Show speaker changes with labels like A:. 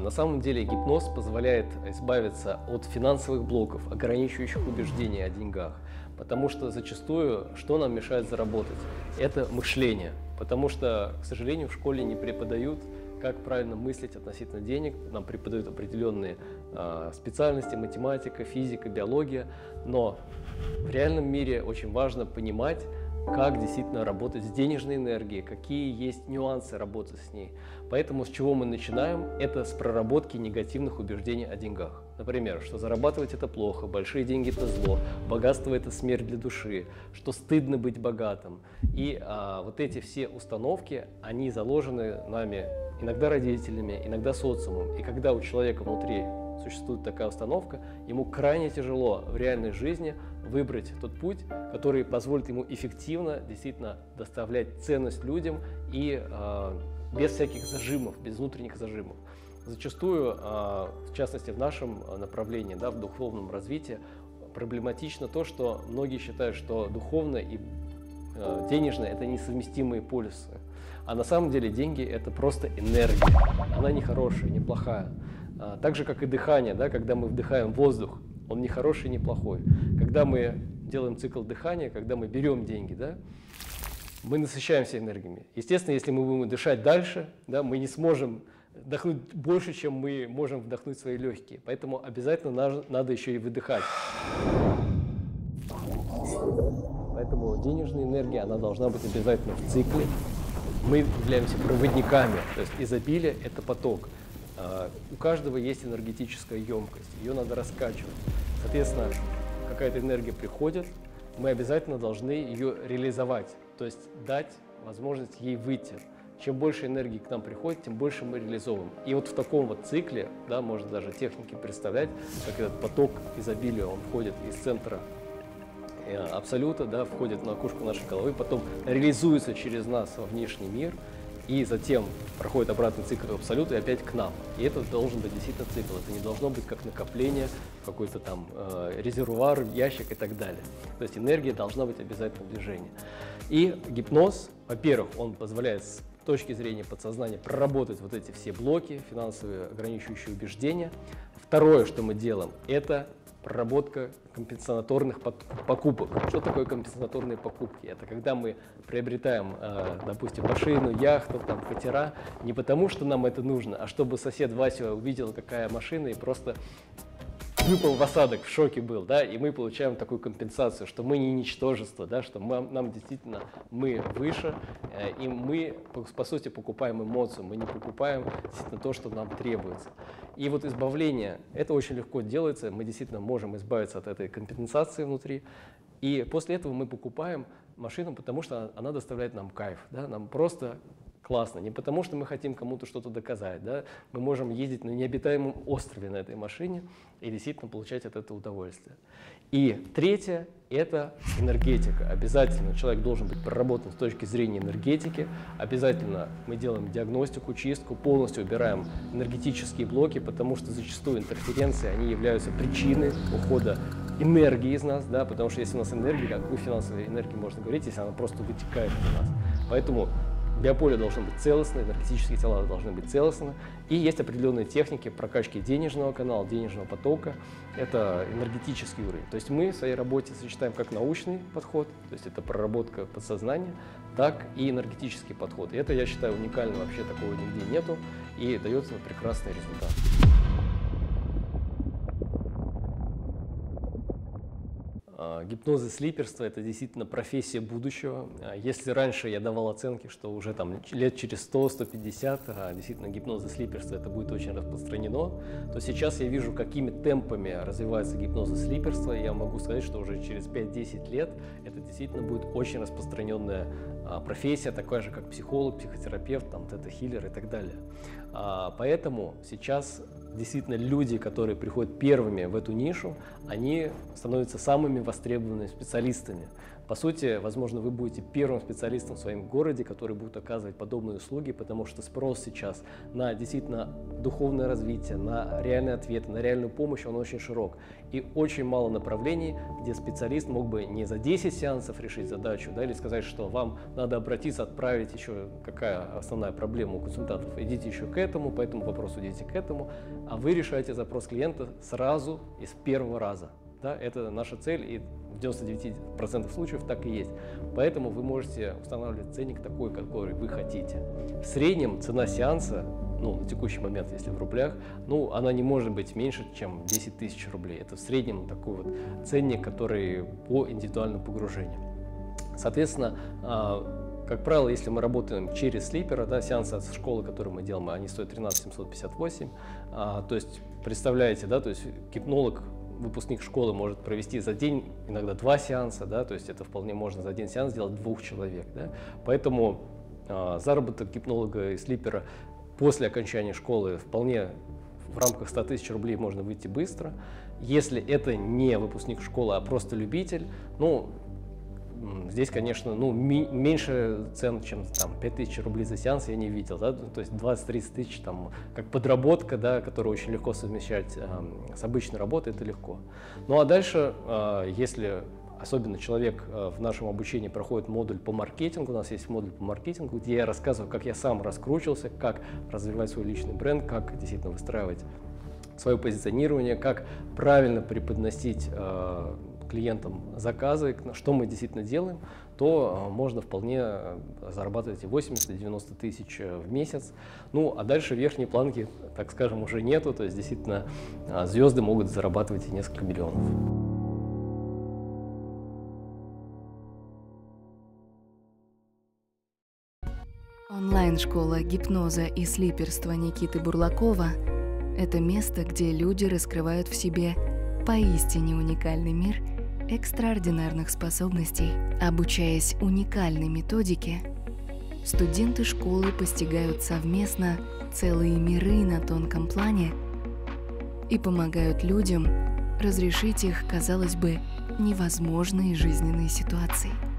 A: На самом деле гипноз позволяет избавиться от финансовых блоков, ограничивающих убеждений о деньгах. Потому что зачастую, что нам мешает заработать? Это мышление. Потому что, к сожалению, в школе не преподают, как правильно мыслить относительно денег. Нам преподают определенные специальности, математика, физика, биология. Но в реальном мире очень важно понимать, как действительно работать с денежной энергией, какие есть нюансы работы с ней. Поэтому с чего мы начинаем? Это с проработки негативных убеждений о деньгах. Например, что зарабатывать это плохо, большие деньги это зло, богатство это смерть для души, что стыдно быть богатым. И вот эти все установки, они заложены нами, иногда родителями, иногда социумом. И когда у человека внутри существует такая установка, ему крайне тяжело в реальной жизни выбрать тот путь, который позволит ему эффективно действительно доставлять ценность людям и без всяких зажимов, без внутренних зажимов. Зачастую, в частности в нашем направлении, в духовном развитии, проблематично то, что многие считают, что духовное и денежное – это несовместимые полюсы. А на самом деле деньги – это просто энергия, она не хорошая, не плохая. Так же, как и дыхание, когда мы вдыхаем воздух, он не хороший, не плохой. Когда мы делаем цикл дыхания, когда мы берем деньги, мы насыщаемся энергиями. Естественно, если мы будем дышать дальше, мы не сможем вдохнуть больше, чем мы можем вдохнуть свои легкие. Поэтому обязательно надо еще и выдыхать. Поэтому денежная энергия, она должна быть обязательно в цикле. Мы являемся проводниками, то есть изобилие – это поток. У каждого есть энергетическая емкость, ее надо раскачивать. Соответственно, какая-то энергия приходит, мы обязательно должны ее реализовать, то есть дать возможность ей выйти. Чем больше энергии к нам приходит, тем больше мы реализовываем. И вот в таком вот цикле, можно даже техники представлять, как этот поток изобилия, он входит из центра абсолюта, входит в макушку нашей головы, потом реализуется через нас во внешний мир, и затем проходит обратный цикл абсолюта и опять к нам. И это должен быть действительно цикл. Это не должно быть как накопление, какой-то там резервуар, ящик и так далее. То есть энергия должна быть обязательно в движении. И гипноз, во-первых, он позволяет с точки зрения подсознания проработать вот эти все блоки, финансовые ограничивающие убеждения. Второе, что мы делаем, это проработка компенсаторных покупок. Что такое компенсаторные покупки? Это когда мы приобретаем, допустим, машину, яхту, катера, не потому, что нам это нужно, а чтобы сосед Вася увидел, какая машина, и просто выпал в осадок, в шоке был, и мы получаем такую компенсацию, что мы не ничтожество, что нам действительно мы выше, и мы, по сути, покупаем эмоцию, мы не покупаем действительно то, что нам требуется. И вот избавление, это очень легко делается, мы действительно можем избавиться от этой компенсации внутри, и после этого мы покупаем машину, потому что она доставляет нам кайф, нам просто классно, не потому что мы хотим кому-то что-то доказать, мы можем ездить на необитаемом острове на этой машине и действительно получать от этого удовольствие. И третье – это энергетика. Обязательно человек должен быть проработан с точки зрения энергетики, обязательно мы делаем диагностику, чистку, полностью убираем энергетические блоки, потому что зачастую интерференции, они являются причиной ухода энергии из нас, потому что если у нас энергия, какую финансовой энергии можно говорить, если она просто вытекает из нас. Поэтому биополе должно быть целостно, энергетические тела должны быть целостны. И есть определенные техники прокачки денежного канала, денежного потока. Это энергетический уровень. То есть мы в своей работе сочетаем как научный подход, то есть это проработка подсознания, так и энергетический подход. И это, я считаю, уникально, вообще такого нигде нету, и дается прекрасный результат. Гипноз и слиперство – это действительно профессия будущего. Если раньше я давал оценки, что уже лет через 100-150 действительно гипноз и слиперство это будет очень распространено, то сейчас я вижу, какими темпами развивается гипноз и слиперство. И я могу сказать, что уже через 5-10 лет это действительно будет очень распространенная профессия, такая же, как психолог, психотерапевт, тета-хиллер и так далее. Поэтому сейчас действительно люди, которые приходят первыми в эту нишу, они становятся самыми востребованными специалистами. По сути, возможно, вы будете первым специалистом в своем городе, который будет оказывать подобные услуги, потому что спрос сейчас на действительно духовное развитие, на реальные ответы, на реальную помощь, он очень широк. И очень мало направлений, где специалист мог бы не за 10 сеансов решить задачу, да, или сказать, что вам надо обратиться, отправить еще, какая основная проблема у консультантов, идите еще к этому, по этому вопросу идите к этому, а вы решаете запрос клиента сразу и с первого раза. Да, это наша цель, и в 99% случаев так и есть. Поэтому вы можете устанавливать ценник такой, какой вы хотите. В среднем цена сеанса, на текущий момент, если в рублях, она не может быть меньше, чем 10 тысяч рублей. Это в среднем такой вот ценник, который по индивидуальному погружению. Соответственно, как правило, если мы работаем через слипера, да, сеансы от школы, которые мы делаем, они стоят 13 758. То есть, представляете, да, то есть гипнолог, выпускник школы может провести за день иногда 2 сеанса, да, то есть это вполне можно за один сеанс сделать 2 человек. Да. Поэтому заработок гипнолога и слипера после окончания школы вполне в рамках 100 тысяч рублей можно выйти быстро. Если это не выпускник школы, а просто любитель, здесь, конечно, меньше цен, чем 5000 рублей за сеанс я не видел, да? То есть 20-30 тысяч как подработка, да, которую очень легко совмещать с обычной работой, это легко. Ну а дальше, если особенно человек в нашем обучении проходит модуль по маркетингу, у нас есть модуль по маркетингу, где я рассказываю, как я сам раскручивался, как развивать свой личный бренд, как действительно выстраивать свое позиционирование, как правильно преподносить клиентам заказы, что мы действительно делаем, то можно вполне зарабатывать и 80, и 90 тысяч в месяц. А дальше верхней планки, так скажем, уже нету, то есть действительно звезды могут зарабатывать и несколько миллионов.
B: Онлайн-школа гипноза и слиперства Никиты Бурлакова – это место, где люди раскрывают в себе поистине уникальный мир экстраординарных способностей. Обучаясь уникальной методике, студенты школы постигают совместно целые миры на тонком плане и помогают людям разрешить их, казалось бы, невозможные жизненные ситуации.